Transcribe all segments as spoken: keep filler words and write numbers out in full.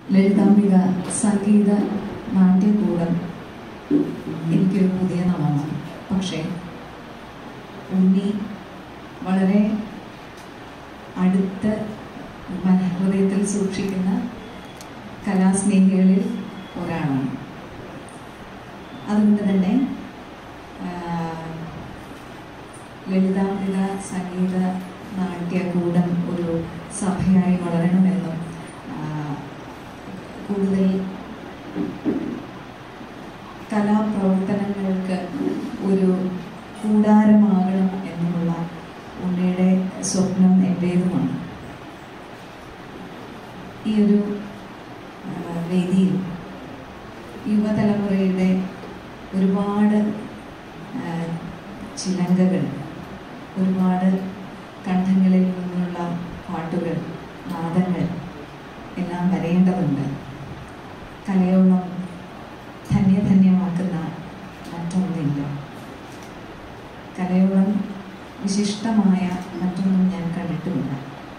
ലളിതാംബിക സംഗീത നാട്യകൂടം എനിക്കൊരു പുതിയ നാമമാണ്. പക്ഷേ ഉണ്ണി വളരെ അടുത്ത ഹൃദയത്തിൽ സൂക്ഷിക്കുന്ന കലാസ്നേഹികളിൽ ഒരാളാണ്. അതുകൊണ്ട് തന്നെ ലളിതാംബിക സംഗീത നാട്യകൂടം ഒരു സഭയായി വളരണമെന്നും കൂടുതൽ കലാപ്രവർത്തനങ്ങൾക്ക് ഒരു കൂടാരമാകണം എന്നുള്ള ഉണ്ണിയുടെ സ്വപ്നം എൻ്റേതുമാണ്. ഈ ഒരു വേദിയിൽ യുവതലമുറയുടെ ഒരുപാട് ചിലങ്കകൾ, ഒരുപാട് കണ്ഠങ്ങളിൽ നിന്നുള്ള പാട്ടുകൾ, നാദങ്ങൾ എല്ലാം വരേണ്ടതുണ്ട്. കലയോളം ധന്യധന്യമാക്കുന്ന മറ്റൊന്നില്ല. കലയോളം വിശിഷ്ടമായ മറ്റൊന്നും ഞാൻ കണ്ടിട്ടുമില്ല.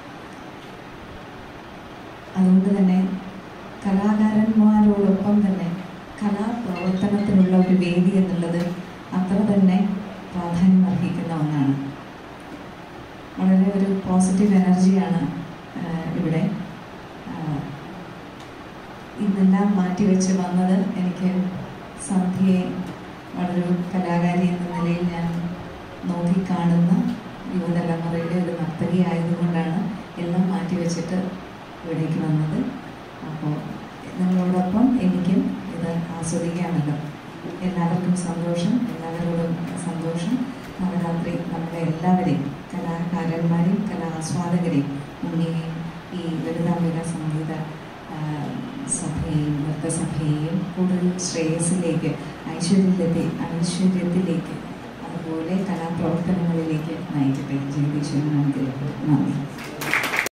അതുകൊണ്ട് തന്നെ കലാകാരന്മാരോടൊപ്പം തന്നെ കലാപ്രവർത്തനത്തിനുള്ള ഒരു വേദി എന്നുള്ളത് അത്ര തന്നെ പ്രാധാന്യം അർഹിക്കുന്ന ഒന്നാണ്. വളരെ ഒരു പോസിറ്റീവ് എനർജിയാണ് ഇവിടെ. ഇന്നെല്ലാം മാറ്റിവെച്ച് വന്നത് എനിക്ക് സന്ധ്യയെ വളരെ കലാകാരി എന്ന നിലയിൽ ഞാൻ നോക്കിക്കാണുന്ന യുവതലമുറയുടെ ഒരു നർത്തകി ആയതുകൊണ്ടാണ് എല്ലാം മാറ്റിവെച്ചിട്ട് ഇവിടേക്ക് വന്നത്. അപ്പോൾ നിങ്ങളോടൊപ്പം എനിക്കും ഇത് ആസ്വദിക്കാമല്ലോ. എല്ലാവർക്കും സന്തോഷം, എല്ലാവരോടും സന്തോഷം. നവരാത്രി നമ്മളെ എല്ലാവരെയും, കലാകാരന്മാരെയും കലാ ആസ്വാദകരെയും ഉണ്ണിയെയും ഈ ലളിതാംബിക സംഗീത സഭയെയും നൃത്തസഭയെയും കൂടുതൽ ശ്രേയസ്സിലേക്ക്, ഐശ്വര്യത്തെ ഐശ്വര്യത്തിലേക്ക് അതുപോലെ കലാപ്രവർത്തനങ്ങളിലേക്ക് നയിക്കട്ടെ. ജഗദീശ്വരൻ അനുഗ്രഹിക്കട്ടെ. നന്ദി.